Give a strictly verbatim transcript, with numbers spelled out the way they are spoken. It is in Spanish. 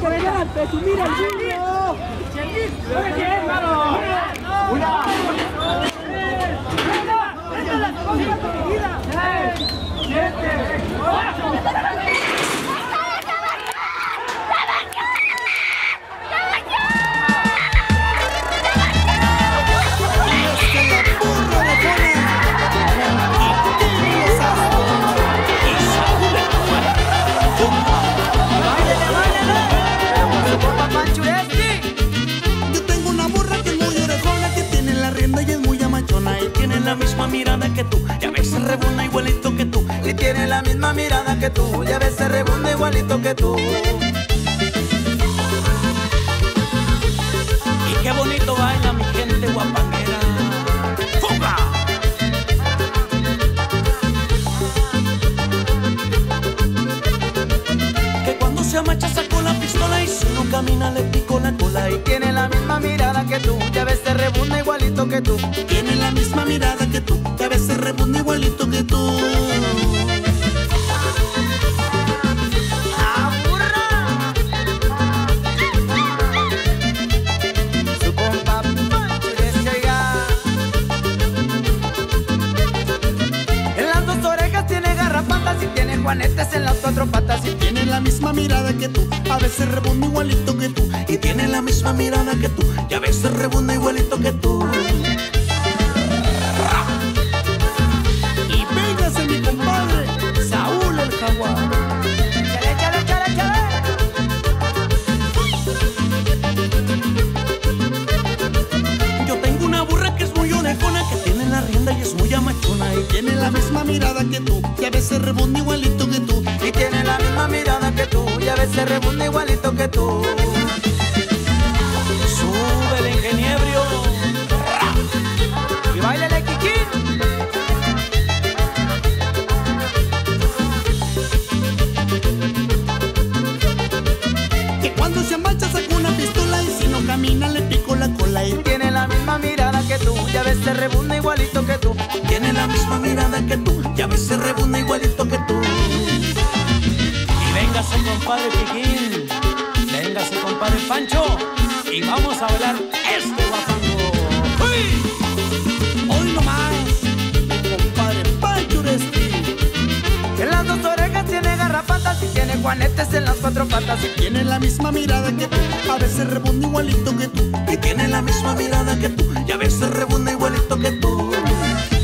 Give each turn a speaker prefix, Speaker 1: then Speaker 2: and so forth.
Speaker 1: adelante, tú mira el burro. Muy bien, mano. Una. Siete, ocho.
Speaker 2: La misma mirada que tú, y a veces rebunda igualito que tú.
Speaker 3: Y tiene la misma mirada que tú, y a veces rebunda igualito que tú.
Speaker 2: Y qué bonito baila mi gente guapanguera. ¡Fuga! Que cuando se amacha sacó la pistola y si no camina le picó la cola.
Speaker 3: Y tiene la misma mirada que tú, y a veces rebunda igualito que tú.
Speaker 2: Tiene la misma mirada que tú, que a veces rebunda igualito que tú.
Speaker 3: ¡Ah, burra! Su compa Pancho Descaiga. En las dos orejas tiene garrapatas y tiene juanetes en las cuatro patas.
Speaker 2: Y tiene la misma mirada que tú, a veces rebunda igualito que tú. Y tiene la misma mirada que tú, y a veces rebunda igualito que tú. Mi compadre Saúl el Jaguar.
Speaker 3: Chale, chale, chale, chale.
Speaker 2: Yo tengo una burra que es muy orejona, que tiene la rienda y es muy amachona. Y tiene la misma mirada que tú, y a veces rebunda igualito que tú.
Speaker 3: Y tiene la misma mirada que tú, y a veces rebunda igualito que tú.
Speaker 2: Súbele, ingeniero.
Speaker 3: Y báilale, Kikín.
Speaker 2: Cuando se marcha saca una pistola y si no camina le pico la cola. Y
Speaker 3: tiene la misma mirada que tú, y a veces rebunda igualito que tú.
Speaker 2: Tiene la misma mirada que tú, y a veces rebunda igualito que tú. Y véngase compadre Piquín, véngase compadre Pancho, y vamos a bailar este guapango. ¡Uy! Hoy nomás, mi compadre Pancho Uresti.
Speaker 3: En las dos orejas tiene garrapatas y tiene juanetes en las cuatro patas.
Speaker 2: Y tiene la misma mirada que tú, a veces rebunda igualito que tú. Y tiene la misma mirada que tú, y a veces rebunda igualito que tú.